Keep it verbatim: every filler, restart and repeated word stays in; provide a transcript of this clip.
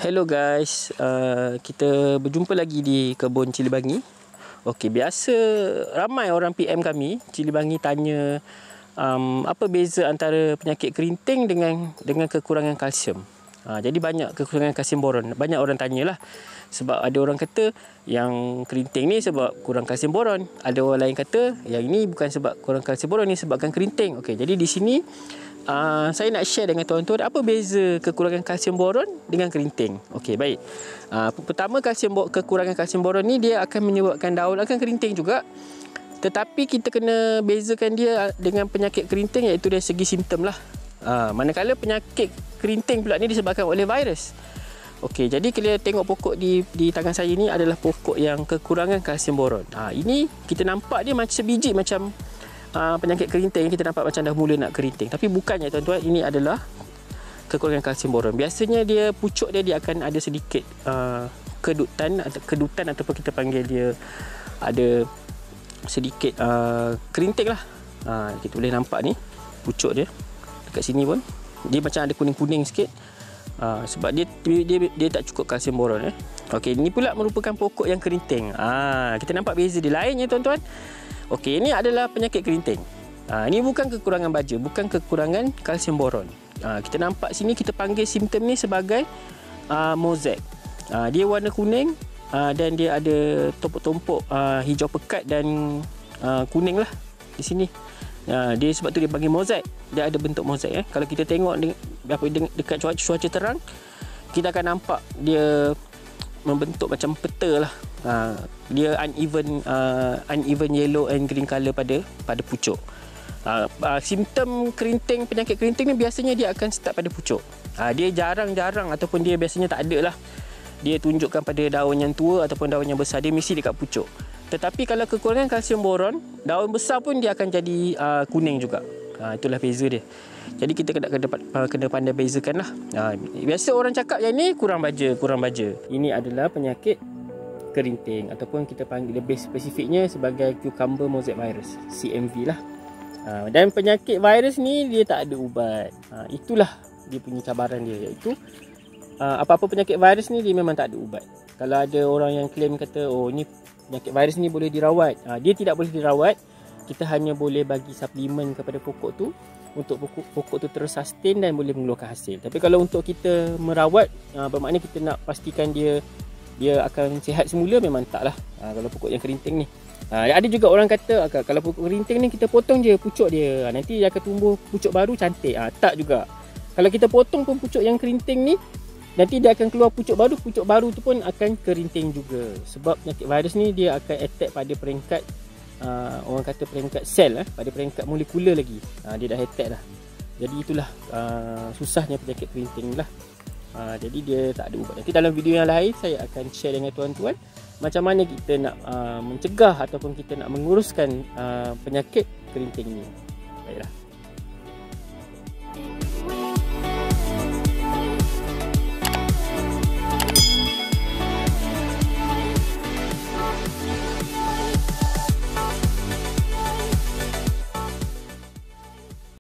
Hello guys, uh, kita berjumpa lagi di kebun cili bangi. Okey, biasa ramai orang P M kami, cili bangi tanya um, apa beza antara penyakit kerinting dengan dengan kekurangan kalsium. Ha, jadi banyak kekurangan kalsium boron. Banyak orang tanyalah. Sebab ada orang kata yang kerinting ni sebab kurang kalsium boron. Ada orang lain kata yang ini bukan sebab kurang kalsium boron, ni sebabkan kerinting. Okey, jadi di sini Uh, saya nak share dengan tuan-tuan apa beza kekurangan kalsium boron dengan kerinting. Okey, baik. Uh, pertama, kalsium kekurangan kalsium boron ni dia akan menyebabkan daun akan kerinting juga. Tetapi kita kena bezakan dia dengan penyakit kerinting, iaitu dari segi simptom lah. Uh, manakala penyakit kerinting pula ni disebabkan oleh virus. Okey, jadi kita tengok pokok di di tangan saya ni adalah pokok yang kekurangan kalsium boron. Uh, ini kita nampak dia macam sebiji macam Uh, penyakit kerinting, kita nampak macam dah mula nak kerinting, tapi bukannya tuan-tuan, ini adalah kekurangan kalsium boron. Biasanya dia pucuk dia dia akan ada sedikit uh, kedutan atau kedutan ataupun kita panggil dia ada sedikit uh, kerinting lah. Uh, kita boleh nampak ni pucuk dia dekat sini pun dia macam ada kuning-kuning sikit. Uh, sebab dia, dia dia tak cukup kalsium boron eh. Okey, ini pula merupakan pokok yang kerinting. Ah, kita nampak beza dia lain ya tuan-tuan. Okey, ini adalah penyakit kerinting. Ah, ini bukan kekurangan baja, bukan kekurangan kalsium boron. Ah, kita nampak sini kita panggil simptom ni sebagai ah, mozaik. Ah, dia warna kuning ah, dan dia ada tompok-tompok ah, hijau pekat dan ah, kuning lah di sini. Ah, dia sebab tu dia panggil mozaik. Dia ada bentuk mozaik eh. Kalau kita tengok de apa de dekat cuaca, cuaca terang, kita akan nampak dia membentuk macam peta lah. Ha, dia uneven uh, uneven yellow and green color pada pada pucuk. Ha, uh, simptom kerinting, penyakit kerinting ni biasanya dia akan start pada pucuk. Ha, dia jarang-jarang ataupun dia biasanya tak ada lah. Dia tunjukkan pada daun yang tua ataupun daun yang besar, dia mesti dekat pucuk. Tetapi kalau kekurangan kalsium boron, daun besar pun dia akan jadi uh, kuning juga. Ha, itulah beza dia. Jadi kita kena kena, kena pandai bezakan lah. Ha, biasa orang cakap yang ni kurang baja, kurang baja. Ini adalah penyakit kerinting ataupun kita panggil lebih spesifiknya sebagai cucumber mosaic virus, C M V lah. Ha, dan penyakit virus ni dia tak ada ubat. Ha, itulah dia punya cabaran dia, iaitu uh, apa-apa penyakit virus ni dia memang tak ada ubat. Kalau ada orang yang claim kata oh ni penyakit virus ni boleh dirawat, ha, dia tidak boleh dirawat. Kita hanya boleh bagi suplemen kepada pokok tu untuk pokok, pokok tu terus sustain dan boleh mengeluarkan hasil. Tapi kalau untuk kita merawat, uh, bermakna kita nak pastikan dia dia akan sihat semula, memang taklah. Ha, kalau pokok yang kerinting ni. Ha, ada juga orang kata kalau pokok kerinting ni kita potong je pucuk dia, ha, nanti dia akan tumbuh pucuk baru cantik. Ha, tak juga. Kalau kita potong pun pucuk yang kerinting ni, nanti dia akan keluar pucuk baru, pucuk baru tu pun akan kerinting juga. Sebab penyakit virus ni dia akan attack pada peringkat uh, orang kata peringkat sel, eh, pada peringkat molekular lagi. Ha, dia dah attack dah. Jadi itulah uh, susahnya penyakit kerinting lah. Ha, jadi dia tak ada ubat. Nanti dalam video yang lain saya akan share dengan tuan-tuan macam mana kita nak uh, mencegah ataupun kita nak menguruskan uh, penyakit kerinting ini. Baiklah.